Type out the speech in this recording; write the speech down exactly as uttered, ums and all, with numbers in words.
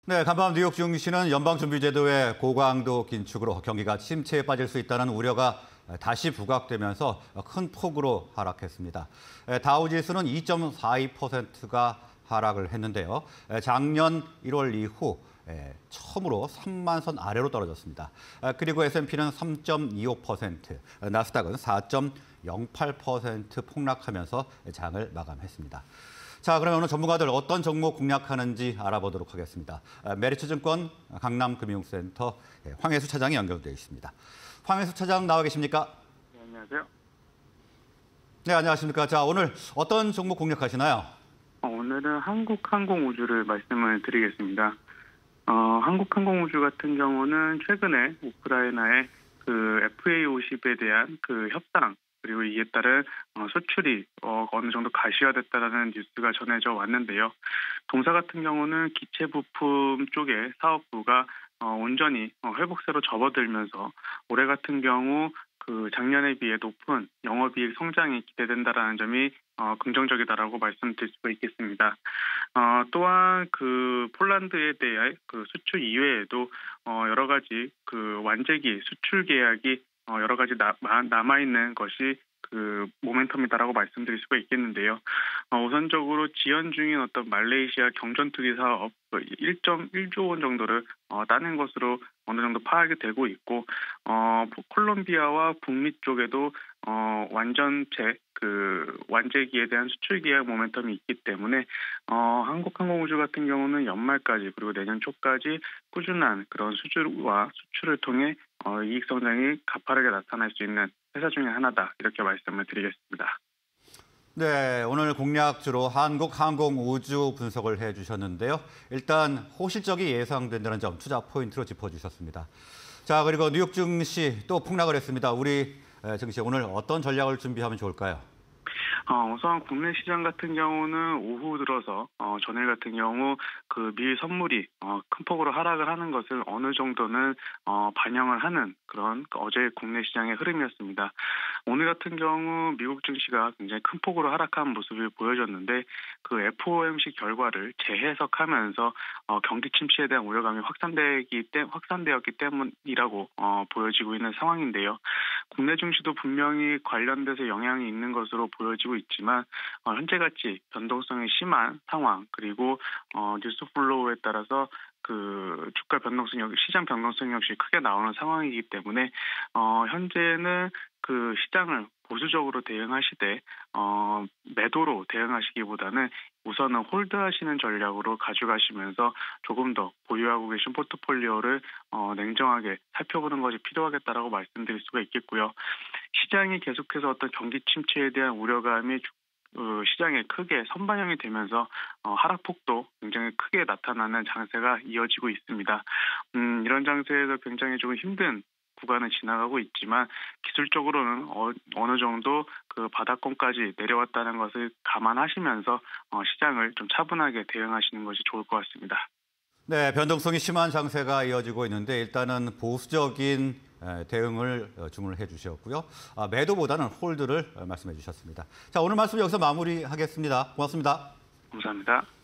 네, 간밤 뉴욕 증시는 연방준비제도의 고강도 긴축으로 경기가 침체에 빠질 수 있다는 우려가 다시 부각되면서 큰 폭으로 하락했습니다. 다우지수는 이 점 사이 퍼센트가 하락을 했는데요. 작년 일월 이후 처음으로 삼만 선 아래로 떨어졌습니다. 그리고 에스 앤 피는 삼 점 이오 퍼센트, 나스닥은 사 점 영팔 퍼센트 폭락하면서 장을 마감했습니다. 자, 그러면 오늘 전문가들 어떤 종목 공략하는지 알아보도록 하겠습니다. 메리츠증권 강남금융센터 황혜수 차장이 연결되어 있습니다. 황혜수 차장 나와 계십니까? 네, 안녕하세요. 네, 안녕하십니까. 자, 오늘 어떤 종목 공략하시나요? 어, 오늘은 한국항공우주를 말씀을 드리겠습니다. 어, 한국항공우주 같은 경우는 최근에 우크라이나의 그 에프 에이 오십에 대한 그 협상 그리고 이에 따른 수출이 어느 정도 가시화됐다는 뉴스가 전해져 왔는데요. 동사 같은 경우는 기체 부품 쪽의 사업부가 온전히 회복세로 접어들면서 올해 같은 경우 그 작년에 비해 높은 영업이익 성장이 기대된다라는 점이 어, 긍정적이다라고 말씀드릴 수가 있겠습니다. 어, 또한 그 폴란드에 대한 그 수출 이외에도 어, 여러 가지 그 완제기 수출 계약이 어, 여러 가지 나, 남아 있는 것이 그 모멘텀이다라고 말씀드릴 수가 있겠는데요. 어, 우선적으로 지연 중인 어떤 말레이시아 경전투기 사업 일 점 일조 원 정도를 어, 따낸 것으로 어느 정도 파악이 되고 있고, 어, 콜롬비아와 북미 쪽에도 어, 완전체 그 완제기에 대한 수출 계약 모멘텀이 있기 때문에 어, 한국항공우주 같은 경우는 연말까지 그리고 내년 초까지 꾸준한 그런 수주와 수출을 통해 어, 이익 성장이 가파르게 나타날 수 있는 회사 중에 하나다 이렇게 말씀을 드리겠습니다. 네, 오늘 공략주로 한국항공우주 분석을 해주셨는데요. 일단 호실적이 예상된다는 점 투자 포인트로 짚어주셨습니다. 자, 그리고 뉴욕 증시 또 폭락을 했습니다. 우리 증시 오늘 어떤 전략을 준비하면 좋을까요? 어, 우선 국내 시장 같은 경우는 오후 들어서 어, 전일 같은 경우 그 미일 선물이 어, 큰 폭으로 하락을 하는 것을 어느 정도는 어, 반영을 하는 그런 어제 국내 시장의 흐름이었습니다. 오늘 같은 경우 미국 증시가 굉장히 큰 폭으로 하락한 모습을 보여줬는데 그 에프 오 엠 씨 결과를 재해석하면서 어, 경기 침체에 대한 우려감이 확산되기 때 확산되었기 때문이라고 어, 보여지고 있는 상황인데요. 국내 증시도 분명히 관련돼서 영향이 있는 것으로 보여지고 있지만 어, 현재같이 변동성이 심한 상황 그리고 어, 뉴스 플로우에 따라서 그 주가 변동성 역시 시장 변동성 역시 크게 나오는 상황이기 때문에 어, 현재는 그 시장을 보수적으로 대응하시되 어, 매도로 대응하시기보다는 우선은 홀드하시는 전략으로 가져가시면서 조금 더 보유하고 계신 포트폴리오를 어, 냉정하게 살펴보는 것이 필요하겠다라고 말씀드릴 수가 있겠고요. 시장이 계속해서 어떤 경기 침체에 대한 우려감이 어, 시장에 크게 선반영이 되면서 어, 하락폭도 굉장히 크게 나타나는 장세가 이어지고 있습니다. 음, 이런 장세에서 굉장히 조금 힘든 구간을 지나가고 있지만 기술적으로는 어, 어느 정도 그 바닥권까지 내려왔다는 것을 감안하시면서 어, 시장을 좀 차분하게 대응하시는 것이 좋을 것 같습니다. 네, 변동성이 심한 장세가 이어지고 있는데 일단은 보수적인 대응을 주문을 해주셨고요. 매도보다는 홀드를 말씀해 주셨습니다. 자, 오늘 말씀 여기서 마무리하겠습니다. 고맙습니다. 감사합니다.